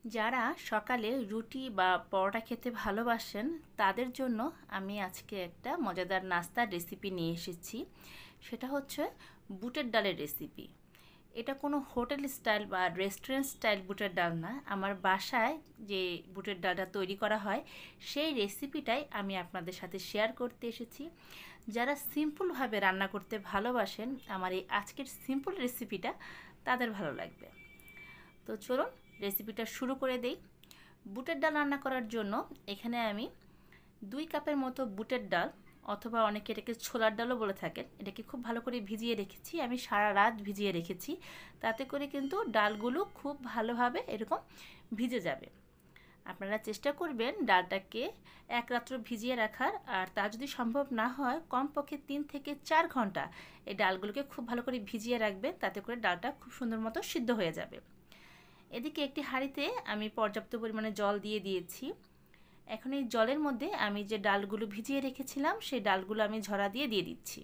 যারা সকালে রুটি বা পরোটা খেতে ভালোবাসেন তাদের জন্য আমি আজকে একটা মজাদার নাস্তার রেসিপি নিয়ে এসেছি। সেটা হচ্ছে বুটের ডালের রেসিপি। এটা কোনো হোটেল স্টাইল বা রেস্টুরেন্ট স্টাইল বুটের ডাল না, আমার বাসায় যে বুটের ডালটা তৈরি করা হয় সেই রেসিপিটাই আমি আপনাদের সাথে শেয়ার করতে এসেছি। যারা সিম্পলভাবে রান্না করতে ভালোবাসেন আমার এই আজকের সিম্পল রেসিপিটা তাদের ভালো লাগবে। তো চলুন রেসিপিটা শুরু করে দেই। বুটের ডাল রান্না করার জন্য এখানে আমি 2 কাপের মতো বুটের ডাল, অথবা অনেকে এটাকে ছোলার ডালও বলে থাকেন, এটাকে খুব ভালো করে ভিজিয়ে রেখেছি। আমি সারা রাত ভিজিয়ে রেখেছি, তাতে করে কিন্তু ডালগুলো খুব ভালোভাবে এরকম ভিজে যাবে। আপনারা চেষ্টা করবেন ডালটাকে এক রাত্র ভিজিয়ে রাখার, আর তা যদি সম্ভব না হয় কমপক্ষে 3 থেকে 4 ঘন্টা এই ডালগুলোকে খুব ভালো করে ভিজিয়ে রাখবেন, তাতে করে ডালটা খুব সুন্দর মতো সিদ্ধ হয়ে যাবে। এদিকে একটি হাঁড়িতে আমি পর্যাপ্ত পরিমাণে জল দিয়ে দিয়েছি। এখন এই জলের মধ্যে আমি যে ডালগুলো ভিজিয়ে রেখেছিলাম সেই ডালগুলো আমি ঝরা দিয়ে দিচ্ছি।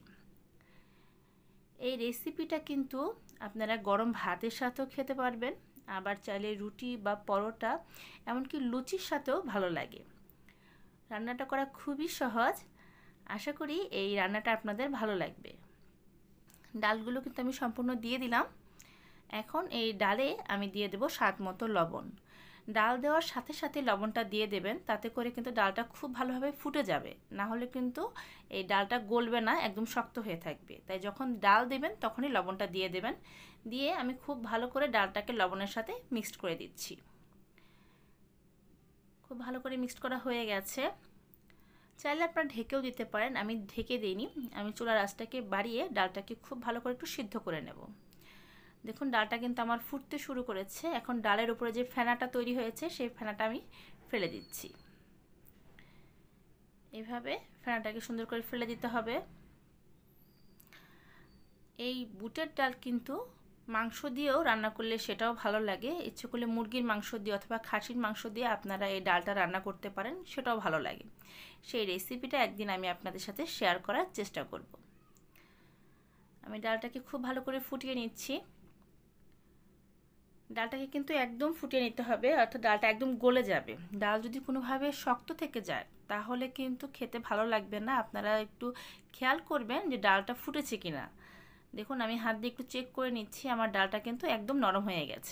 এই রেসিপিটা কিন্তু আপনারা গরম ভাতের সাথেও খেতে পারবেন, আবার চাইলে রুটি বা পরোটা এমনকি লুচির সাথেও ভালো লাগে। রান্নাটা করা খুবই সহজ, আশা করি এই রান্নাটা আপনাদের ভালো লাগবে। ডালগুলো কিন্তু আমি সম্পূর্ণ দিয়ে দিলাম। এখন এই ডালে আমি দিয়ে দেব স্বাদ মতো লবণ। ডাল দেওয়ার সাথে সাথে লবণটা দিয়ে দেবেন, তাতে করে কিন্তু ডালটা খুব ভালোভাবে ফুটে যাবে, না হলে কিন্তু এই ডালটা গলবে না, একদম শক্ত হয়ে থাকবে। তাই যখন ডাল দেবেন তখনই লবণটা দিয়ে দেবেন। দিয়ে আমি খুব ভালো করে ডালটাকে লবণের সাথে মিক্সড করে দিচ্ছি। খুব ভালো করে মিক্সড করা হয়ে গেছে। চাইলে আপনারা ঢেকেও দিতে পারেন, আমি ঢেকে দিইনি। আমি চুলার আঁচটাকে বাড়িয়ে ডালটাকে খুব ভালো করে একটু সিদ্ধ করে নেব। দেখুন ডালটা কিন্তু আমার ফুটতে শুরু করেছে। এখন ডালের উপরে যে ফেনাটা তৈরি হয়েছে সেই ফেনাটা আমি ফেলে দিচ্ছি। এইভাবে ফেনাটাকে সুন্দর করে ফেলে দিতে হবে। এই বুটের ডাল কিন্তু মাংস দিয়েও রান্না করলে সেটাও ভালো লাগে। ইচ্ছে করলে মুরগির মাংস দিয়ে অথবা খাসির মাংস দিয়ে আপনারা এই ডালটা রান্না করতে পারেন, সেটাও ভালো লাগে। সেই রেসিপিটা একদিন আমি আপনাদের সাথে শেয়ার করার চেষ্টা করব। আমি ডালটাকে খুব ভালো করে ফুটিয়ে নিচ্ছি। ডালটাকে কিন্তু একদম ফুটিয়ে নিতে হবে, অর্থাৎ ডালটা একদম গলে যাবে। ডাল যদি কোনোভাবে শক্ত থেকে যায় তাহলে কিন্তু খেতে ভালো লাগবে না। আপনারা একটু খেয়াল করবেন যে ডালটা ফুটেছে কিনা। দেখুন আমি হাত দিয়ে একটু চেক করে নিচ্ছি, আমার ডালটা কিন্তু একদম নরম হয়ে গেছে।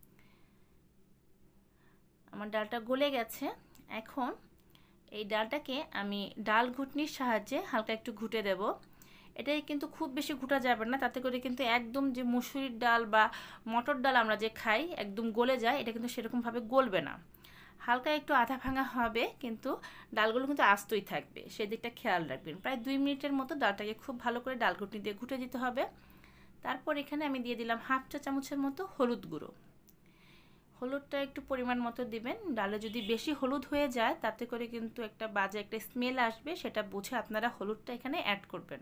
আমার ডালটা গলে গেছে। এখন এই ডালটাকে আমি ডাল ঘুটনির সাহায্যে হালকা একটু ঘুটে দেব। এটাই কিন্তু খুব বেশি ঘুটা যাবে না, তাতে করে কিন্তু একদম যে মুসুরির ডাল বা মটর ডাল আমরা যে খাই একদম গলে যায়, এটা কিন্তু সেরকমভাবে গলবে না। হালকা একটু আধা ভাঙা হবে, কিন্তু ডালগুলো কিন্তু আস্তই থাকবে, সেদিকটা খেয়াল রাখবেন। প্রায় 2 মিনিটের মতো ডালটাকে খুব ভালো করে ডাল ঘুটনি দিয়ে ঘুটে দিতে হবে। তারপর এখানে আমি দিয়ে দিলাম 1/2 চা চামচের মতো হলুদ গুঁড়ো। হলুদটা একটু পরিমাণ মতো দিবেন। ডালে যদি বেশি হলুদ হয়ে যায় তাতে করে কিন্তু একটা বাজে একটা স্মেল আসবে, সেটা বুঝে আপনারা হলুদটা এখানে অ্যাড করবেন।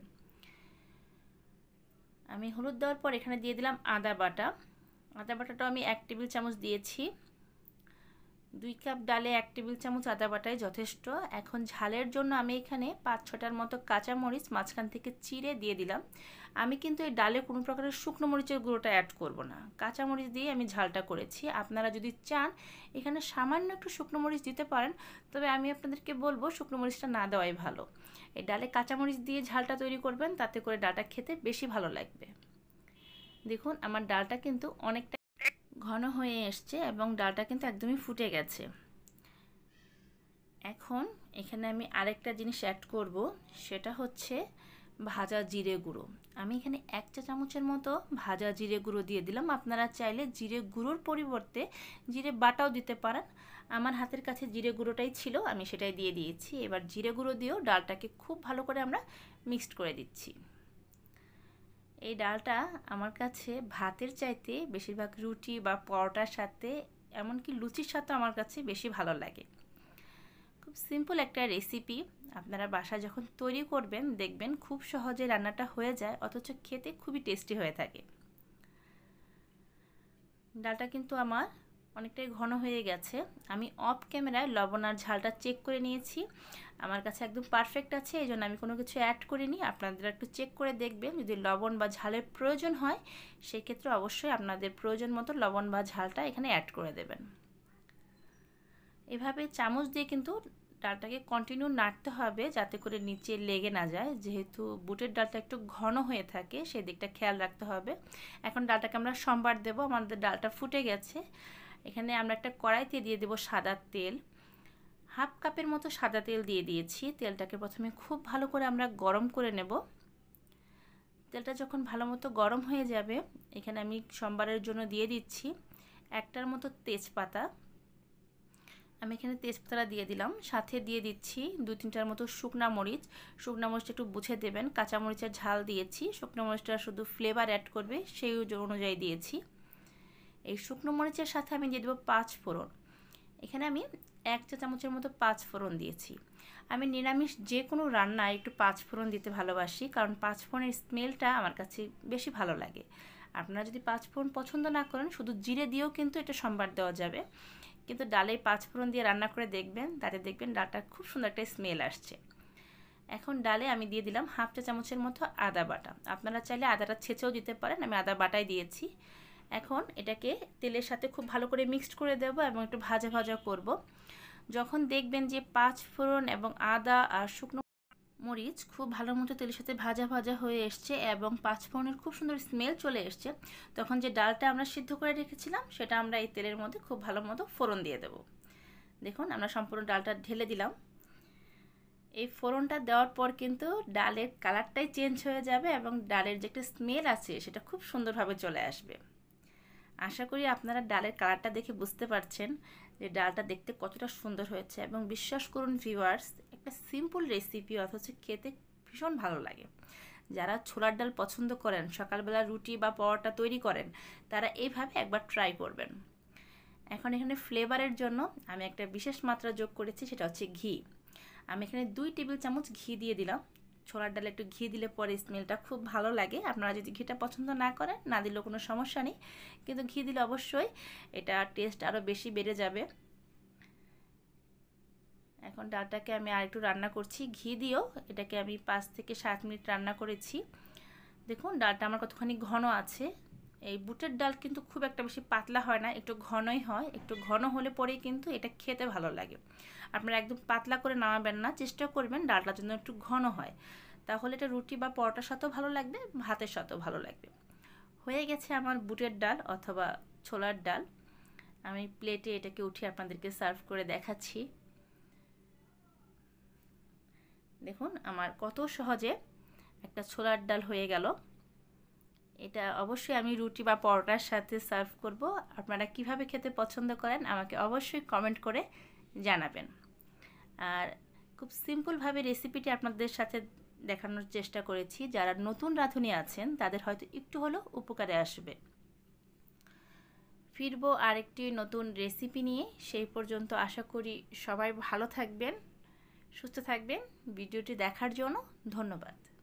আমি হলুদ দেওয়ার পর এখানে দিয়ে দিলাম আদা বাটা। আদা বাটাটাও আমি 1 টেবিল চামচ দিয়েছি। 2 কাপ ডালে 1 টেবিল চামচ আদা বাটাই যথেষ্ট। এখন ঝালের জন্য আমি এখানে 5-6টার মতো কাঁচামরিচ মাঝখান থেকে চিড়ে দিয়ে দিলাম। আমি কিন্তু এই ডালে কোনো প্রকারের শুকনো মরিচের গুঁড়োটা অ্যাড করব না, কাঁচামরিচ দিয়ে আমি ঝালটা করেছি। আপনারা যদি চান এখানে সামান্য একটু শুকনো মরিচ দিতে পারেন, তবে আমি আপনাদেরকে বলবো শুকনো মরিচটা না দেওয়াই ভালো। এই ডালে কাঁচামরিচ দিয়ে ঝালটা তৈরি করবেন, তাতে করে ডালটা খেতে বেশি ভালো লাগবে। দেখুন আমার ডালটা কিন্তু অনেকটা ঘন হয়ে এসছে এবং ডালটা কিন্তু একদমই ফুটে গেছে। এখন এখানে আমি আরেকটা জিনিস অ্যাড করব, সেটা হচ্ছে ভাজা জিরে গুঁড়ো। আমি এখানে 1 চা চামচের মতো ভাজা জিরে গুঁড়ো দিয়ে দিলাম। আপনারা চাইলে জিরে গুঁড়োর পরিবর্তে জিরে বাটাও দিতে পারেন। আমার হাতের কাছে জিরে গুঁড়োটাই ছিল, আমি সেটাই দিয়ে দিয়েছি। এবার জিরে গুঁড়ো দিয়েও ডালটাকে খুব ভালো করে আমরা মিক্সড করে দিচ্ছি। এই ডালটা আমার কাছে ভাতের চাইতে বেশিরভাগ রুটি বা পরোটার সাথে, এমনকি লুচির সাথে আমার কাছে বেশি ভালো লাগে। খুব সিম্পল একটা রেসিপি, আপনারা বাসায় যখন তৈরি করবেন দেখবেন খুব সহজে রান্নাটা হয়ে যায়, অথচ খেতে খুবই টেস্টি হয়ে থাকে। ডালটা কিন্তু আমার অনেকটাই ঘন হয়ে গেছে। আমি অফ ক্যামেরায় লবণ আর ঝালটা চেক করে নিয়েছি, আমার কাছে একদম পারফেক্ট আছে। এই জন্য আমি কোনো কিছু অ্যাড করিনি। আপনারা একটু চেক করে দেখবেন, যদি লবণ বা ঝালের প্রয়োজন হয় সেক্ষেত্রে অবশ্যই আপনাদের প্রয়োজন মতো লবণ বা ঝালটা এখানে অ্যাড করে দেবেন। এভাবে চামচ দিয়ে কিন্তু ডালটাকে কন্টিনিউ নাড়তে হবে যাতে করে নিচে লেগে না যায়, যেহেতু বুটের ডালটা একটু ঘন হয়ে থাকে সেই দিকটা খেয়াল রাখতে হবে। এখন ডালটাকে আমরা সম্বার দেব। আমাদের ডালটা ফুটে গেছে। এখানে আমরা একটা কড়াইতে দিয়ে দেব সাদা তেল। হাফ কাপের মতো সাদা তেল দিয়ে দিয়েছি। তেলটাকে প্রথমে খুব ভালো করে আমরা গরম করে নেব। তেলটা যখন ভালো মতো গরম হয়ে যাবে, এখানে আমি সম্বারের জন্য দিয়ে দিচ্ছি একটার মতো তেজপাতা। আমি এখানে তেজপাতা দিয়ে দিলাম, সাথে দিয়ে দিচ্ছি 2-3টার মতো শুকনা মরিচ। শুকনা মরিচটা একটু বুঝে দেবেন, কাঁচা মরিচের ঝাল দিয়েছি, শুকনো মরিচটা শুধু ফ্লেভার অ্যাড করবে সেই অনুযায়ী দিয়েছি। এই শুকনো মরিচের সাথে আমি দিয়ে দেবো 5 ফোড়ন। এখানে আমি 1 চা চামচের মতো 5 ফোড়ন দিয়েছি। আমি নিরামিষ যে কোনো রান্নায় একটু 5 ফোড়ন দিতে ভালোবাসি, কারণ 5 ফোড়নের স্মেলটা আমার কাছে বেশি ভালো লাগে। আপনারা যদি 5 ফোড়ন পছন্দ না করেন, শুধু জিরে দিয়েও কিন্তু এটা সম্বার দেওয়া যাবে, কিন্তু ডালে 5 ফোড়ন দিয়ে রান্না করে দেখবেন, তাতে দেখবেন ডালটা খুব সুন্দর একটা স্মেল আসছে। এখন ডালে আমি দিয়ে দিলাম হাফ চা চামচের মতো আদা বাটা। আপনারা চাইলে আদাটা ছেঁচেও দিতে পারেন, আমি আদা বাটাই দিয়েছি। এখন এটাকে তেলের সাথে খুব ভালো করে মিক্সড করে দেব এবং একটু ভাজা ভাজা করব। যখন দেখবেন যে 5 ফোড়ন এবং আদা আর শুকনো মরিচ খুব ভালো মতো তেলের সাথে ভাজা ভাজা হয়ে এসছে এবং 5 ফোড়নের খুব সুন্দর স্মেল চলে এসছে, তখন যে ডালটা আমরা সিদ্ধ করে রেখেছিলাম সেটা আমরা এই তেলের মধ্যে খুব ভালো মতো ফোড়ন দিয়ে দেব। দেখুন আমরা সম্পূর্ণ ডালটা ঢেলে দিলাম। এই ফোড়নটা দেওয়ার পর কিন্তু ডালের কালারটাই চেঞ্জ হয়ে যাবে এবং ডালের যে একটা স্মেল আছে সেটা খুব সুন্দরভাবে চলে আসবে। আশা করি আপনারা ডালের কালারটা দেখে বুঝতে পারছেন যে ডালটা দেখতে কতটা সুন্দর হয়েছে, এবং বিশ্বাস করুন ভিউয়ার্স, একটা সিম্পল রেসিপি অথচ খেতে ভীষণ ভালো লাগে। যারা ছোলার ডাল পছন্দ করেন, সকালবেলা রুটি বা পরোটা তৈরি করেন, তারা এইভাবে একবার ট্রাই করবেন। এখন এখানে ফ্লেভারের জন্য আমি একটা বিশেষ মাত্রা যোগ করেছি, সেটা হচ্ছে ঘি। আমি এখানে 2 টেবিল চামচ ঘি দিয়ে দিলাম। ছোলার ডালে একটু ঘি দিলে পরে স্মেলটা খুব ভালো লাগে। আপনারা যদি ঘিটা পছন্দ না করেন, না দিলেও কোনো সমস্যা নেই, কিন্তু ঘি দিলে অবশ্যই এটা টেস্ট আরও বেশি বেড়ে যাবে। এখন ডালটাকে আমি আর একটু রান্না করছি ঘি দিয়েও। এটাকে আমি 5 থেকে 7 মিনিট রান্না করেছি। দেখুন ডালটা আমার কতখানি ঘন আছে। এই বুটের ডাল কিন্তু খুব একটা বেশি পাতলা হয় না, একটু ঘনই হয়। একটু ঘন হলে পরেই কিন্তু এটা খেতে ভালো লাগে। আপনারা একদম পাতলা করে নামাবেন না, চেষ্টা করবেন ডালটা যেন একটু ঘন হয়, তাহলে এটা রুটি বা পরোটার সাথেও ভালো লাগবে, ভাতের সাথেও ভালো লাগবে। হয়ে গেছে আমার বুটের ডাল অথবা ছোলার ডাল। আমি প্লেটে এটাকে উঠিয়ে আপনাদেরকে সার্ভ করে দেখাচ্ছি। দেখুন আমার কত সহজে একটা ছোলার ডাল হয়ে গেল। এটা অবশ্যই আমি রুটি বা পরোটার সাথে সার্ভ করব। আপনারা কিভাবে খেতে পছন্দ করেন আমাকে অবশ্যই কমেন্ট করে জানাবেন। আর খুব সিম্পলভাবে রেসিপিটি আপনাদের সাথে দেখানোর চেষ্টা করেছি। যারা নতুন রাঁধুনি আছেন তাদের হয়তো একটু হলেও উপকারে আসবে। ফিরবো আরেকটি নতুন রেসিপি নিয়ে। সেই পর্যন্ত আশা করি সবাই ভালো থাকবেন, সুস্থ থাকবেন। ভিডিওটি দেখার জন্য ধন্যবাদ।